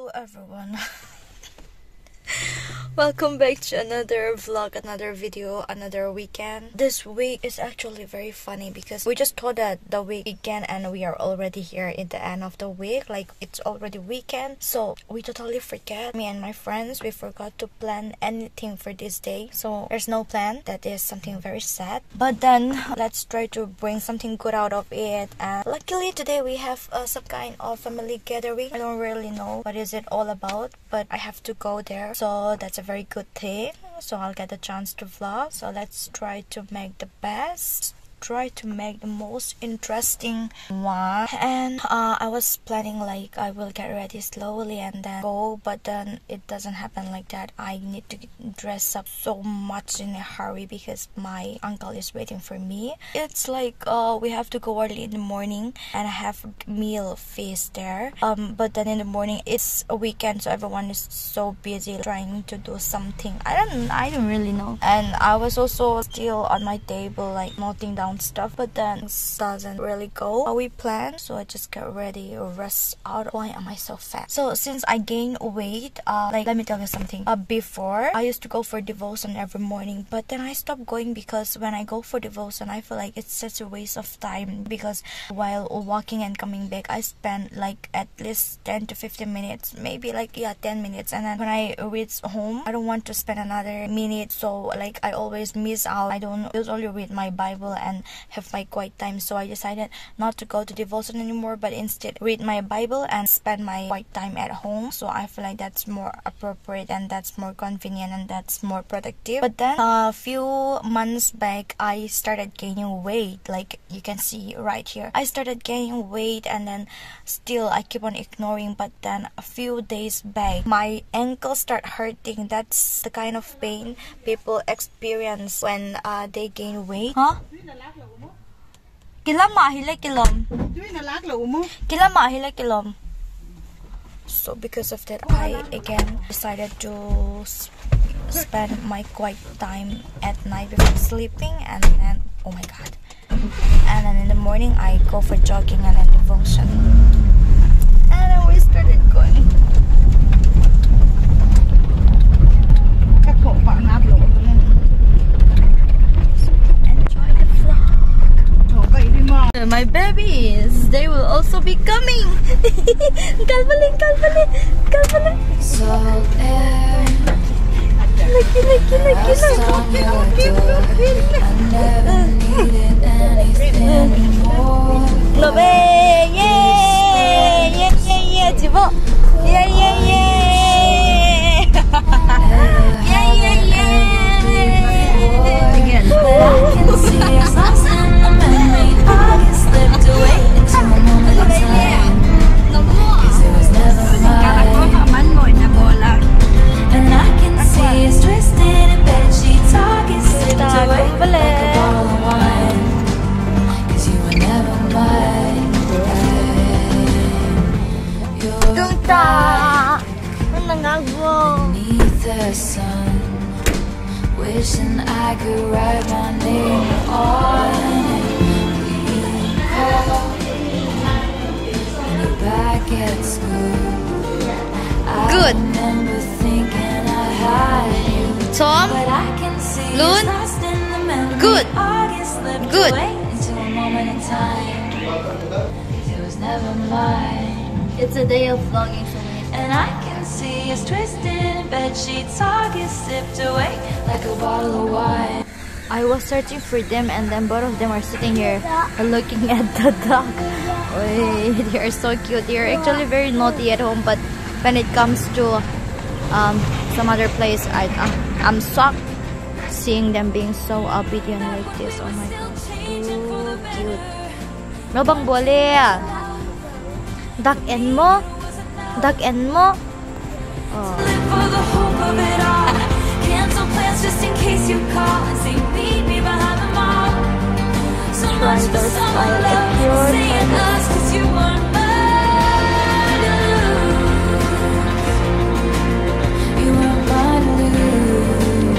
Everyone. Welcome back to another vlog, another video, another weekend. This week is actually very funny because we just thought that the week began and we are already here in the end of the week. Like, it's already weekend, so we totally forget. Me and my friends, we forgot to plan anything for this day, so there's no plan. That is something very sad, but then let's try to bring something good out of it. And luckily today we have some kind of family gathering. I don't really know what is it all about, but I have to go there, so that's a very good thing. So I'll get the chance to vlog, so let's try to make the best, try to make the most interesting one. And I was planning like I will get ready slowly and then go, but then it doesn't happen like that. I need to dress up so much in a hurry because my uncle is waiting for me. It's like we have to go early in the morning and I have meal feast there, but then in the morning it's a weekend, so everyone is so busy trying to do something. I don't really know. And I was also still on my table like noting down stuff, but then it doesn't really go how we planned, so I just get ready, rest out. Why am I so fat? So since I gained weight, like, let me tell you something. Before I used to go for devotion every morning, but then I stopped going because when I go for devotion I feel like it's such a waste of time, because while walking and coming back I spend like at least 10 to 15 minutes, maybe like 10 minutes, and then when I reach home I don't want to spend another minute, so like I always miss out. I don't usually read my Bible and have my quiet time, so I decided not to go to devotion anymore, but instead read my Bible and spend my quiet time at home. So I feel like that's more appropriate and that's more convenient and that's more productive. But then a few months back I started gaining weight, like you can see right here. I started gaining weight and then still I keep on ignoring, but then a few days back my ankle start hurting. That's the kind of pain people experience when they gain weight. Kilom mahila kilom. Kilom mahila kilom. So because of that I again decided to spend my quiet time at night before sleeping, and then oh my god, and then in the morning I go for jogging and then devotion, and then we started going. My babies, they will also be coming. Kalbali. Beneath the sun, wishing I could write my name on it. When you're back at school, I remember thinking I had you. Tom, but I can see it's lost in the memory. Good. August slipped away into a moment in time. It was never mine. It's a day of vlogging for me, and I can see us twisted in bed sheets. August sipped away like a bottle of wine. I was searching for them, and then both of them are sitting here looking at the dog. They are so cute. They are actually very naughty at home, but when it comes to some other place, I'm shocked seeing them being so obedient like this. Oh my god, too cute. No bang boleh? Duck and mo? Duck and mo? Oh. Cancel plans just in case you call and say meet me behind the mall. So much for summer love, saying us 'cause you weren't mine to lose. You weren't mine to lose.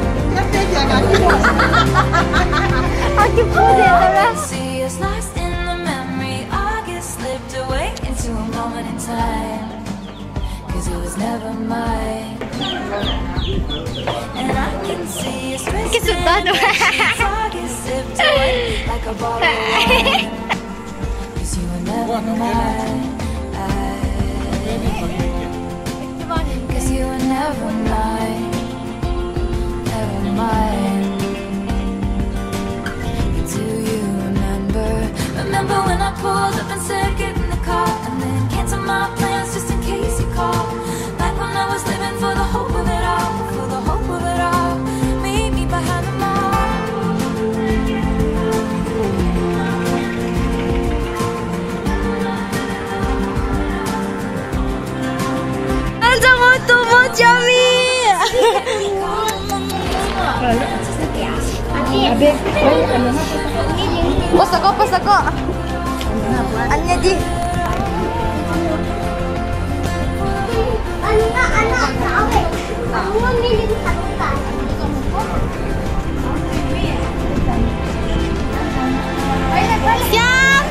I can put it the rest. See us lost in the memory. August slipped away into a moment in time. 'Cause never mine. And I can see it's twisted and target sipped away like a bottle of wine. 'Cause you were never mine. 'Cause you were never mine. Never mine. Do you remember? Remember when I pulled up and said get in the car, and then canceled my plans just in case you called. Back when I was living for the hope of it all, for the hope of it all. Meet me behind the mall. Pas ako. Anya di. Anak, sawe. Kamu milih satu kan? Siap.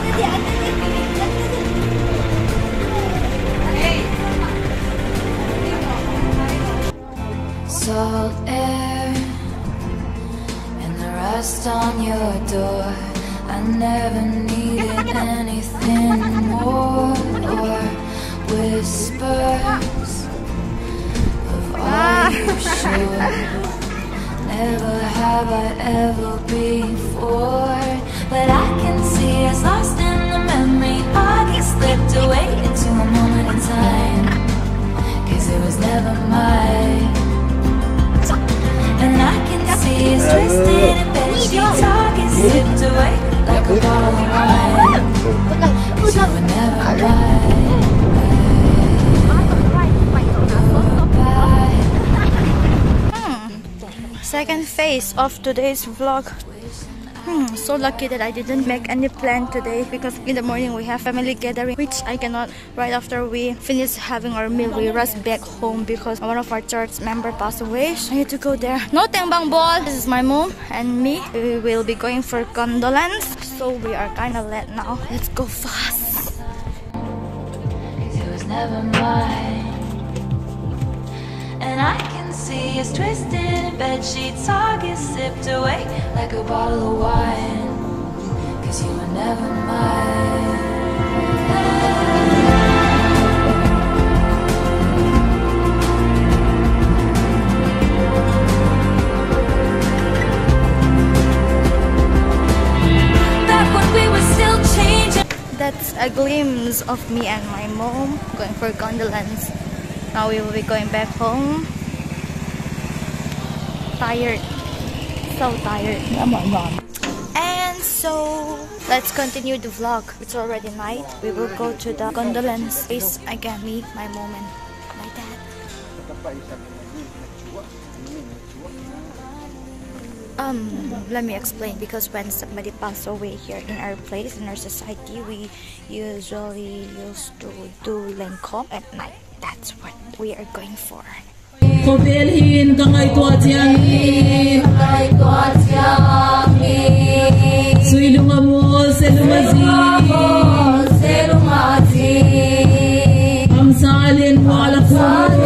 Salt air and the rust on your door. I never needed anything more, or whispers of are you sure? Never have I ever before, but I can see it's lost in the memory. I get slipped away into a moment in time, 'cause it was never mine. And I can see it's twisted in bed sheets, all get slipped away like a bottle of wine. 'Cause you were never mine. Second phase of today's vlog. So lucky that I didn't make any plan today, because in the morning we have family gathering, which I cannot. Right after we finish having our meal, we rush back home because one of our church member passed away. So I need to go there. No tengbang ball. This is my mom and me. We will be going for condolence, so we are kind of late now. Let's go fast. 'Cause it was never mine. And I can see it's twisted in bed sheets, all get sipped away like a bottle of wine. 'Cause you were never mine. Back when we were still changing. That's a glimpse of me and my mom going for condolence. Now we will be going back home. Tired. So tired. And so let's continue the vlog. It's already night. We will go to the condolence place again. Me, my mom, and my dad. Let me explain, because when somebody passes away here in our place, in our society, we usually used to do lengkop at night. That's what we are going for. Kobelhin kangay tuatiangi, suilungamo selumazi, ang salin wala ko.